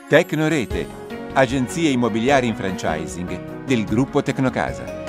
Tecnorete, agenzia immobiliare in franchising del gruppo Tecnocasa.